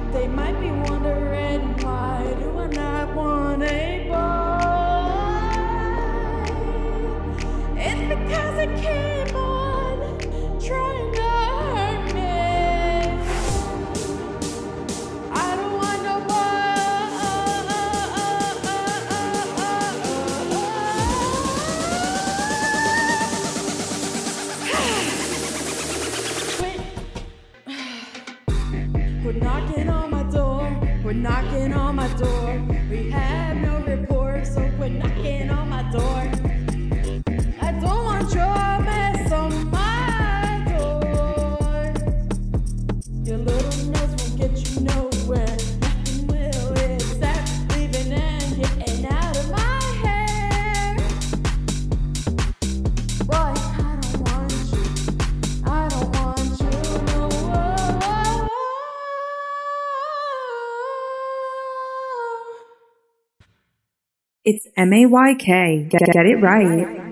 They might be wondering, why do I not want a boy? It's because it keep on trying to hurt me. I don't want no We're knocking on my door, we're knocking on my door. We have no rapport, so we're knocking on my door. I don't want your mess on my door. Your little nose won't get you nowhere. Nothing will except leaving and getting out of my hair. Boy, I don't want you, I don't want you, no. It's MAYK. Get it right.